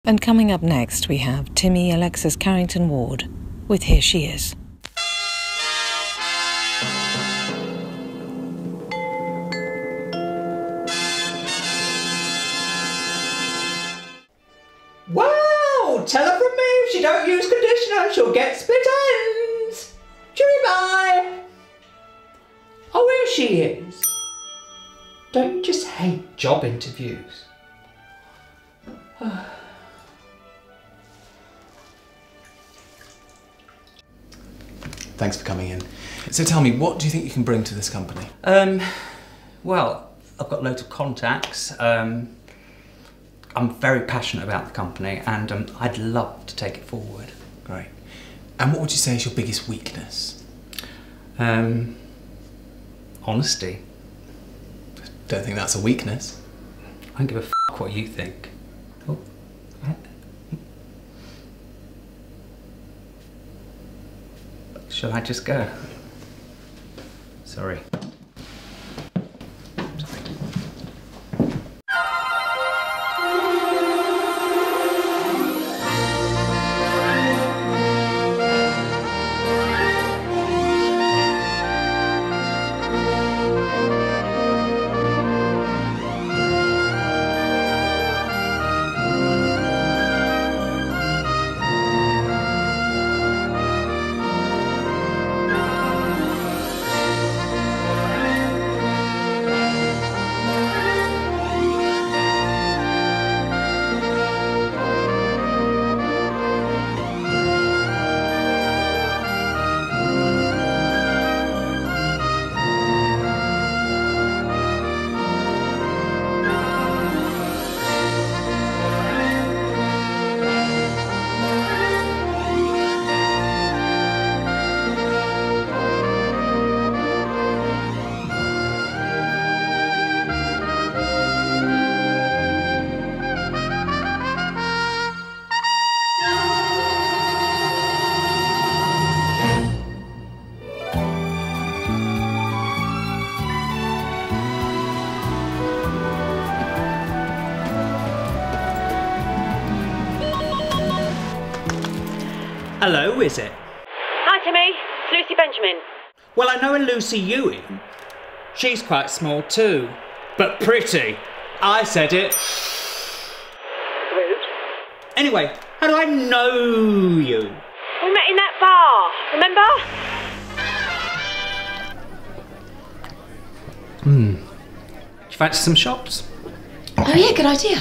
And coming up next, we have Timmy Alexis Carrington Ward with Here She Is. Wow! Tell her from me if she don't use conditioner, she'll get split ends. Cheery bye. Oh, here she is. Don't you just hate job interviews? Thanks for coming in. So tell me, what do you think you can bring to this company? Well, I've got loads of contacts. I'm very passionate about the company and I'd love to take it forward. Great. And what would you say is your biggest weakness? Honesty. Don't think that's a weakness. I don't give a f what you think. Oh. Shall I just go? Sorry. Hello, is it? Hi Timmy, it's Lucy Benjamin. Well, I know a Lucy Ewing. She's quite small too, but pretty. I said it. Rude. Anyway, how do I know you? We met in that bar, remember? Do you fancy some shops? Oh yeah, good idea.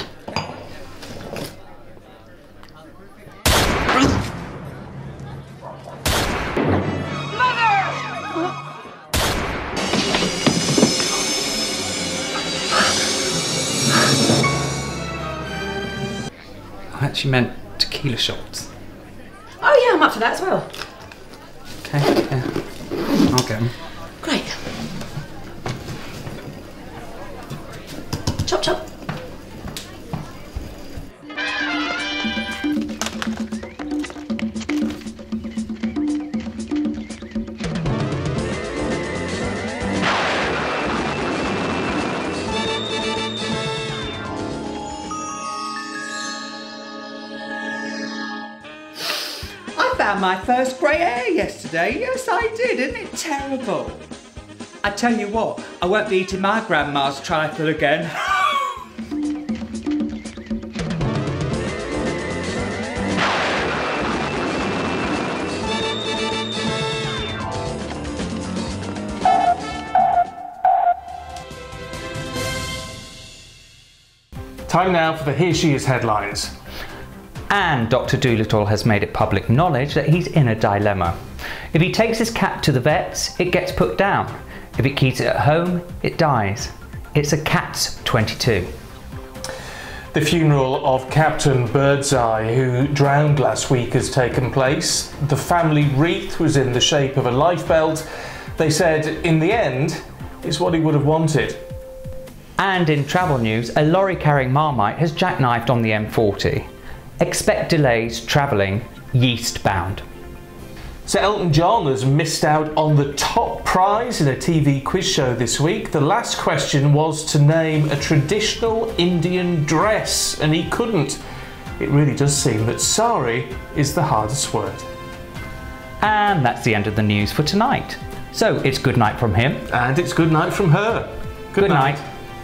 I actually meant tequila shots. Oh yeah, I'm up for that as well. Okay, yeah. I'll get them. Great. Chop chop. I found my first grey hair yesterday. Yes, I did. Isn't it terrible? I tell you what, I won't be eating my grandma's trifle again. Time now for the Here She Is headlines. And Dr. Dolittle has made it public knowledge that he's in a dilemma. If he takes his cat to the vets, it gets put down. If he keeps it at home, it dies. It's a cat's 22. The funeral of Captain Birdseye, who drowned last week, has taken place. The family wreath was in the shape of a lifebelt. They said, in the end, it's what he would have wanted. And in travel news, a lorry carrying Marmite has jackknifed on the M40. Expect delays travelling yeast-bound. So Elton John has missed out on the top prize in a TV quiz show this week. The last question was to name a traditional Indian dress, and he couldn't. it really does seem that sorry is the hardest word. And that's the end of the news for tonight. So it's good night from him. And it's good night from her. Good night.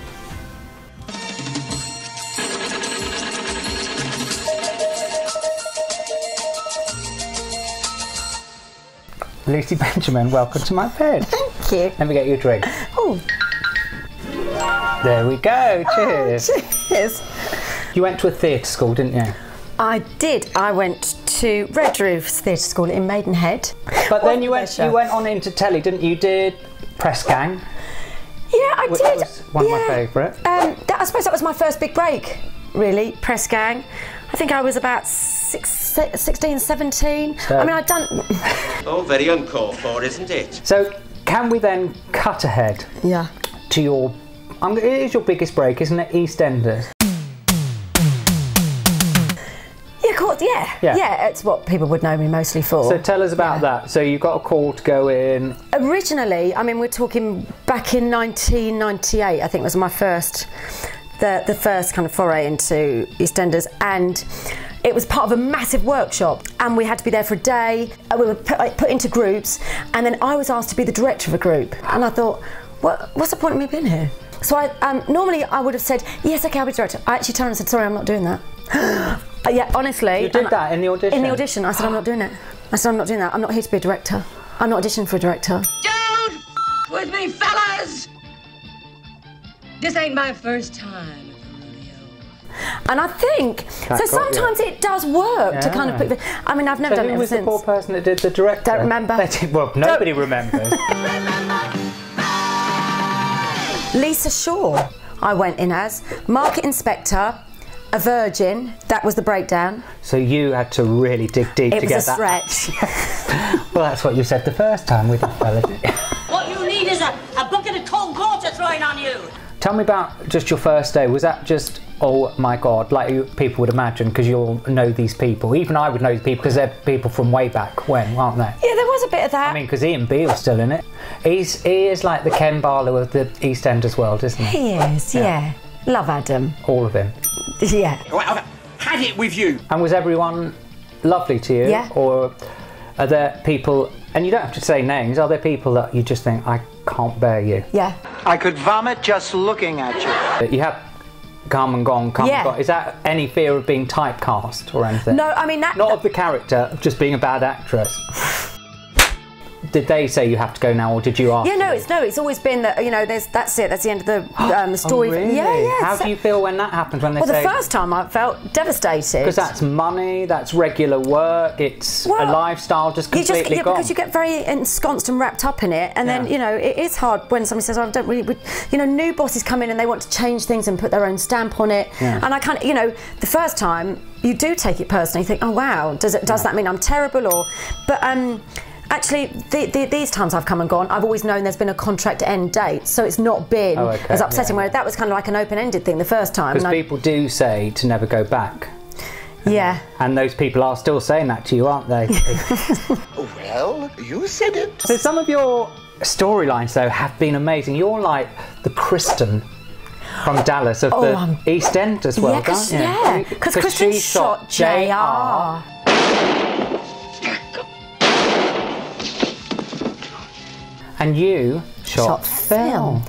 Lucy Benjamin, welcome to my bed. Thank you. Let me get you a drink. Oh. There we go. Cheers. Oh, cheers. You went to a theatre school, didn't you? I did. I went to Red Roof's Theatre School in Maidenhead. But then you went on into telly, didn't you? You did Press Gang. Yeah, I Which did. was one of my favourite. I suppose that was my first big break, really, Press Gang. I think I was about 16, 17. So, I mean, I'd done... Oh, very uncalled for, isn't it? So, can we then cut ahead to your... it is your biggest break, isn't it? EastEnders. Yeah, it's what people would know me mostly for. So tell us about that. So you got a call to go in. Originally, I mean, we're talking back in 1998, I think was my first, the first kind of foray into EastEnders, and it was part of a massive workshop, and we had to be there for a day. We were put into groups, and then I was asked to be the director of a group, and I thought, what's the point of me being here? So normally I would have said, yes, okay, I'll be director. I actually turned and said, sorry, I'm not doing that. Yeah, honestly. You did that in the audition? In the audition, I said, I'm not doing it. I said, I'm not doing that. I'm not here to be a director. I'm not auditioning for a director. Don't with me, fellas! This ain't my first time at the rodeo. And I think, so sometimes it does work to kind of put, I mean, I've never done it ever since. Who was the poor person that did the director? Don't remember. Well, nobody remembers. Lisa Shaw, I went in as market inspector, a virgin. That was the breakdown. So you had to really dig deep to get that. It was a stretch. Well, that's what you said the first time with that fella. What you need is a bucket of cold water thrown on you. Tell me about just your first day. Was that just, oh my God, like people would imagine, because you'll know these people. Even I would know these people because they're people from way back when, aren't they? Yeah, there was a bit of that. I mean, because Ian Beale's still in it. He is like the Ken Barlow of the EastEnders world, isn't he? He is, yeah. Love Adam. All of him. Yeah. Well, I've had it with you. And was everyone lovely to you? Yeah. Or are there people, and you don't have to say names, are there people that you just think, I can't bear you? Yeah. I could vomit just looking at you. You have come and gone, come and gone. Is that any fear of being typecast or anything? No, I mean that... Not of the character, of just being a bad actress. Did they say you have to go now, or did you ask? Yeah, it's always been that, you know, that's it, that's the end of the story. Oh, really? Yeah. How do you feel when that happens, when they say... Well, the first time I felt devastated. Because that's money, that's regular work, it's a lifestyle just completely gone. Because you get very ensconced and wrapped up in it, and then, you know, it is hard when somebody says, I don't really... You know, new bosses come in and they want to change things and put their own stamp on it. Yeah. And I kind of, you know, the first time, you do take it personally, you think, oh, wow, does that mean I'm terrible? Or... But, actually, these times I've come and gone, I've always known there's been a contract end date, so it's not been as upsetting, where that was kind of like an open-ended thing the first time. Because people do say to never go back. Yeah. And those people are still saying that to you, aren't they? Well, you said it. So some of your storylines, though, have been amazing. You're like the Kristen from Dallas of the EastEnders world, aren't you? Yeah, because Kristen shot JR. And you shot Phil.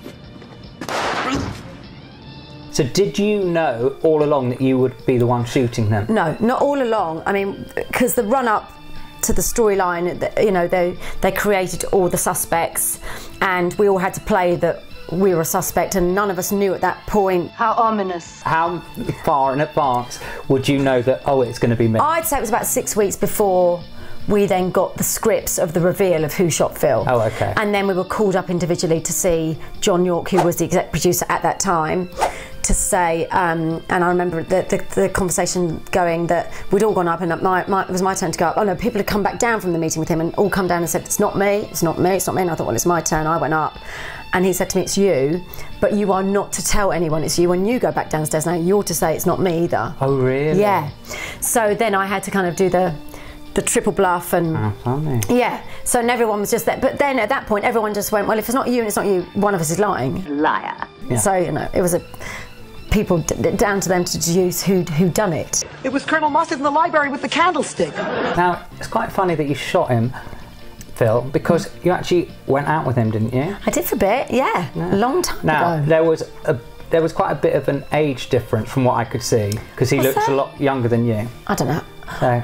So did you know all along that you would be the one shooting them? No, not all along. I mean, because the run-up to the storyline, you know, they created all the suspects, and we all had to play that we were a suspect, and none of us knew at that point. How ominous. How far in advance would you know that, oh, it's going to be me? I'd say it was about 6 weeks before we then got the scripts of the reveal of who shot Phil. Oh, okay. And then we were called up individually to see John York, who was the exec producer at that time, to say, and I remember the conversation going that we'd all gone up, and it was my turn to go up. Oh no, people had come back down from the meeting with him and all come down and said, it's not me, it's not me, it's not me. And I thought, well, it's my turn. I went up. And he said to me, it's you, but you are not to tell anyone it's you. When you go back downstairs now, you're to say it's not me either. Oh, really? Yeah. So then I had to kind of do the triple bluff, and yeah, so everyone was just there. But then at that point everyone just went, well, if it's not you and it's not you, one of us is lying. Liar. Yeah. So, you know, it was a people down to them to deduce who'd done it. It was Colonel Mostess in the library with the candlestick. Now, it's quite funny that you shot him, Phil, because you actually went out with him, didn't you? I did for a bit, yeah. A long time ago. Now, there was quite a bit of an age difference from what I could see, because he looks a lot younger than you. I don't know. So.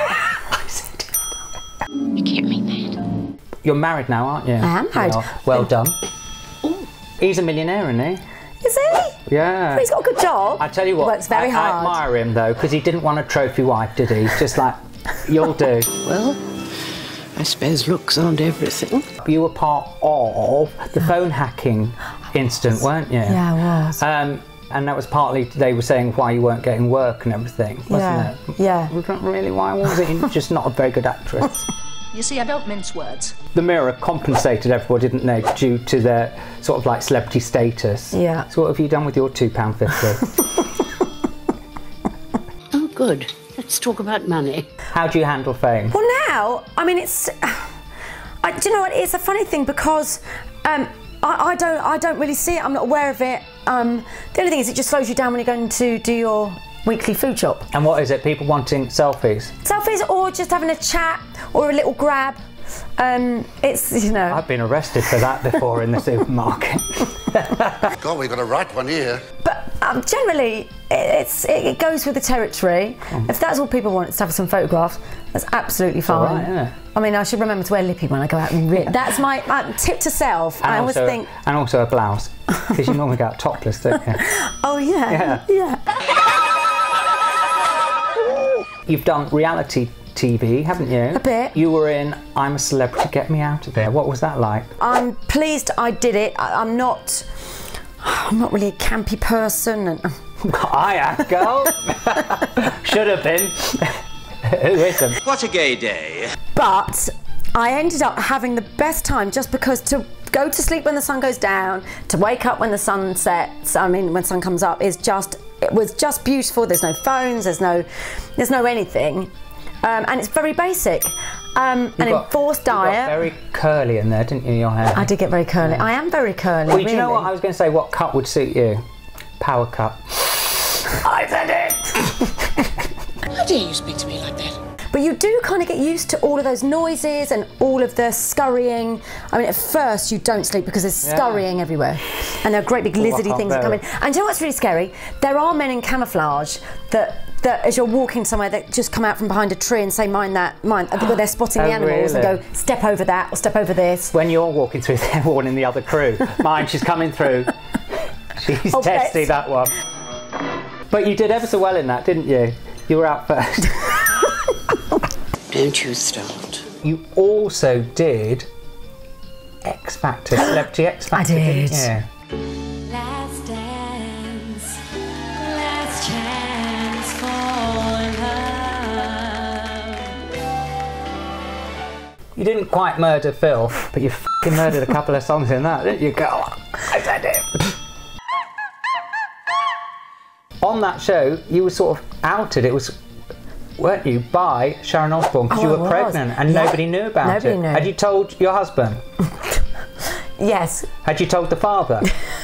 You can't mean that. You're married now, aren't you? I am married. Well done. Ooh. He's a millionaire, isn't he? Is he? Yeah. Well, he's got a good job. I tell you what, he works very hard. I admire him though, because he didn't want a trophy wife, did he? Just like, you'll do. Well, I suppose looks aren't everything. You were part of the phone hacking incident, weren't you? Yeah, I was. And that was partly, they were saying why you weren't getting work and everything, wasn't it? Yeah. Wasn't really why, was it? You're just not a very good actress. You see, I don't mince words. The Mirror compensated everybody, didn't they, due to their sort of like celebrity status. Yeah. So what have you done with your £2.50? Oh, good. Let's talk about money. How do you handle fame? Well, now, I mean, it's... do you know what? It's a funny thing because I don't really see it. I'm not aware of it. The only thing is it just slows you down when you're going to do your weekly food shop. And what is it? People wanting selfies? Selfies or just having a chat or a little grab. It's, you know... I've been arrested for that before in the supermarket. God, we've got a right one here. But generally, it goes with the territory. If that's all people want, is to have some photographs, that's absolutely fine. All right, isn't it? I mean, I should remember to wear lippy when I go out and that's my tip to self. And I always think... And also a blouse, because you normally go out topless, don't you? Oh, yeah. You've done reality TV, haven't you? A bit. You were in I'm a Celebrity, Get Me Out of There. What was that like? I'm pleased I did it. I'm not really a campy person. And I am, girl. Should have been. Who isn't? What a gay day. But I ended up having the best time just because to go to sleep when the sun goes down, to wake up when the sun sets, I mean when the sun comes up, it was just beautiful. There's no phones, there's no anything. And it's very basic. An enforced diet. You got very curly in there, didn't you, your hair? I did get very curly. I am very curly, Well, really. do you know what? I was going to say, what cut would suit you? Power cut. I said it! How dare you speak to me like that? But you do kind of get used to all of those noises and all of the scurrying. I mean, at first you don't sleep because there's scurrying everywhere. And there are great big lizardy things that come in. And do you know what's really scary? There are men in camouflage that as you're walking somewhere that just come out from behind a tree and say, mind that, where they're spotting the animals and go, step over that or step over this. When you're walking through, they're warning the other crew. Mind, she's coming through. She's testy, that one. But you did ever so well in that, didn't you? You were out first. Don't you start. You also did X Factor, Celebrity X Factor, didn't you? Last dance, last chance for love. You didn't quite murder Phil, but you f***ing murdered a couple of songs in that, didn't you, girl? I said it. On that show, you were sort of outed. It was, weren't you, by Sharon Osbourne because you were pregnant and nobody knew about it. Nobody knew. Had you told your husband? Yes. Had you told the father?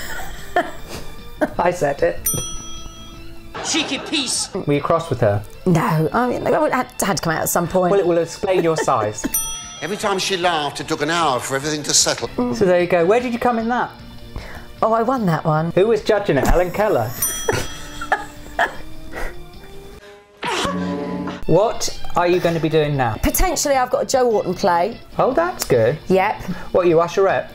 I said it. Cheeky piece. Were you cross with her? No, I mean, it had to come out at some point. Well, it will explain your size. Every time she laughed, it took an hour for everything to settle. So there you go. Where did you come in that? Oh, I won that one. Who was judging it? Helen Keller? What are you going to be doing now? Potentially, I've got a Joe Orton play. Oh, that's good. Yep. What, you usherette?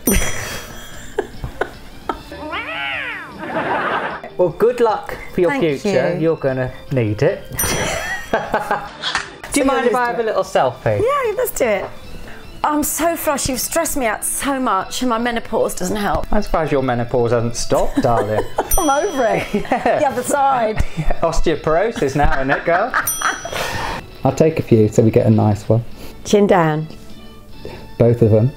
Well, good luck for your future. You're going to need it. Do you mind if I have a little selfie? Yeah, let's do it. I'm so flushed. You've stressed me out so much and my menopause doesn't help. I'm surprised your menopause hasn't stopped, darling. I'm over it. Yeah. The other side. Yeah, osteoporosis now, isn't it, girl? I'll take a few so we get a nice one. Chin down. Both of them.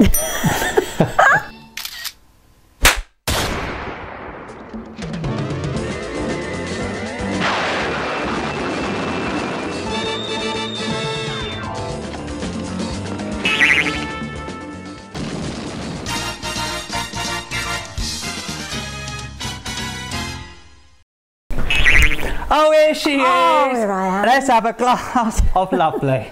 she is. Oh, here I am. Let's have a glass of lovely.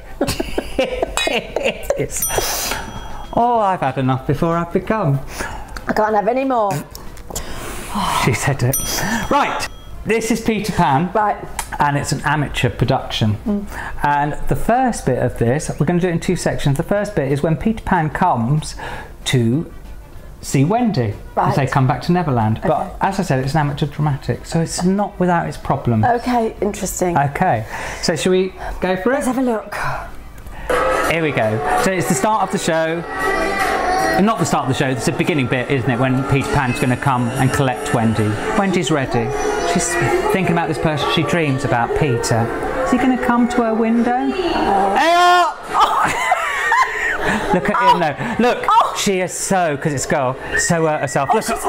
Oh, I've had enough before I've become. I can't have any more. She said it. Right, this is Peter Pan. Right. And it's an amateur production. And the first bit of this, we're going to do it in 2 sections. The first bit is when Peter Pan comes to see Wendy as they come back to Neverland. Okay. But as I said, it's an amateur dramatic, so it's not without its problem. Okay, interesting. Okay, so shall we go for it? Let's have a look. Here we go. So it's the start of the show. Not the start of the show, it's the beginning bit, isn't it, when Peter Pan's going to come and collect Wendy. Wendy's ready. She's thinking about this person she dreams about, Peter. Is he going to come to her window? Look at him though. Look, she is so, because it's a girl, so hurt herself. Look at,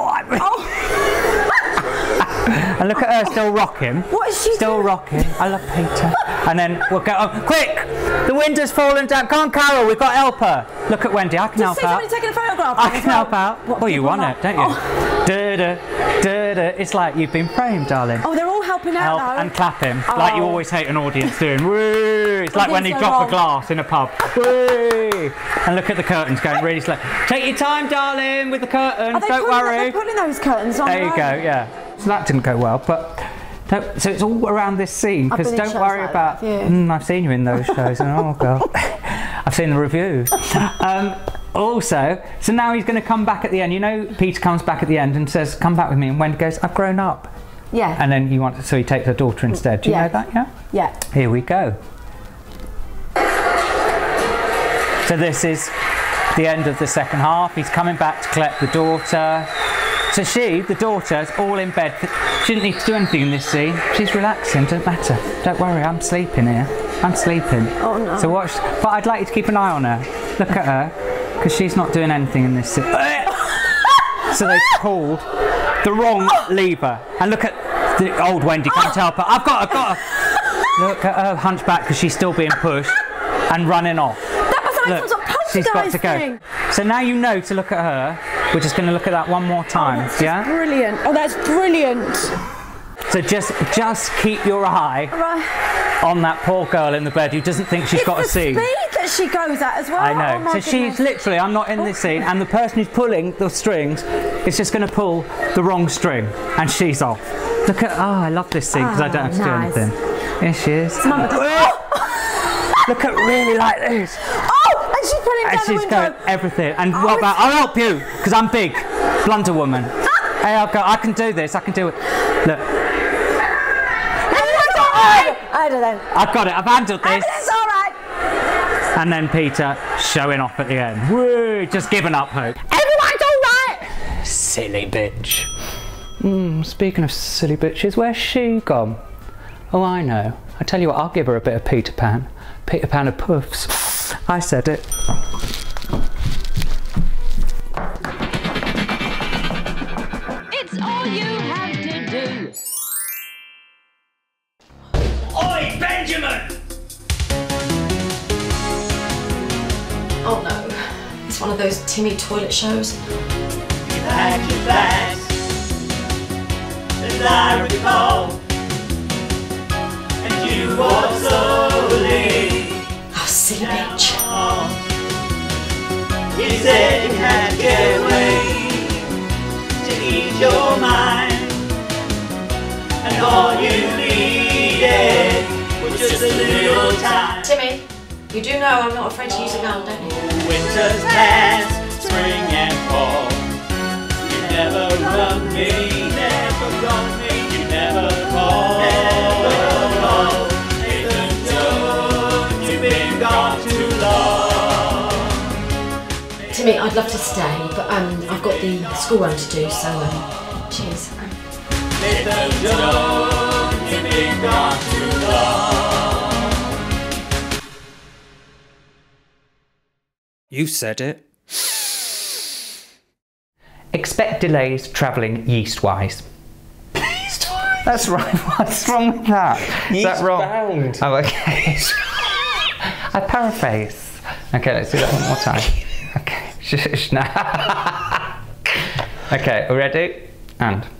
and look at her still rocking. What is she still rocking. I love Peter. And then we'll go, oh, quick! The window's fallen down. Come on, Carol, we've got to help her. Look at Wendy, I can help out. Somebody taking a photograph. I can help out. Well, you want it, don't you? It's like you've been framed, darling. Oh, they're all helping out Help though. and clapping, like you always hate an audience doing. Woo! It's like when you drop a glass in a pub. Woo! And look at the curtains going really slow. Take your time, darling, with the curtains. Don't worry. They're putting those curtains on. There you go. Yeah. So that didn't go well, but. So it's all around this scene, because don't worry like about. I've seen you in those shows, and oh god, I've seen the reviews. Also, so now he's going to come back at the end. You know, Peter comes back at the end and says, "Come back with me," and Wendy goes, "I've grown up." Yeah. And then so he takes her daughter instead. Do you know that? Yeah. Yeah. Here we go. So this is the end of the second half. He's coming back to collect the daughter. So the daughter's all in bed. She didn't need to do anything in this scene. She's relaxing, doesn't matter. Don't worry, I'm sleeping here. I'm sleeping. Oh no. So watch, but I'd like you to keep an eye on her. Look at her, because she's not doing anything in this scene. So they pulled the wrong lever. And look at the old Wendy, come to help her. I've got her. Look at her hunchback, because she's still being pushed and running off. That was like some she's got to go. thing. So now you know to look at her. We're just going to look at that one more time. Yeah? Brilliant. Oh, that's brilliant. So just keep your eye on that poor girl in the bed who doesn't think she's got a scene. The speed that she goes at as well. I know. Oh, my so she's literally, I'm not in this scene, and the person who's pulling the strings is just going to pull the wrong string, and she's off. Look at, I love this scene because I don't have to do anything. Here she is. Look at really like this. And she's pulling down the window. Going everything. And what about, I'll help you, because I'm big. Blunder woman. Hey, I'll go, I can do this, I can do it. Look. I don't know. I've got it, I've handled this. It's all right. And then Peter showing off at the end. Woo, just giving up hope. Everyone's all right. Silly bitch. Speaking of silly bitches, where's she gone? Oh, I know. I tell you what, I'll give her a bit of Peter Pan. Peter Pan of puffs. I said it. It's all you have to do. Oi, Benjamin! Oh no, it's one of those Timmy toilet shows. You packed your bags, as I recall, and you walked slowly. Oh, silly bitch. You said you had to get away to ease your mind, and all you needed was just a little time. Timmy, you do know I'm not afraid to use a gun, don't you? Winter's past, spring and fall. You never run me, never run me, you never call. Nathan Jones, you've been gone too long. Timmy, I'd love to stay, but I've got the school run to do, so cheers. Nathan Jones, you've been gone too long. You said it. Expect delays travelling yeastwise. Yeastwise? That's right. What's wrong with that? Is that wrong? Bound. Oh, okay. I paraphrase. Okay, let's do that one more time. Okay. Shush. Okay, ready? And.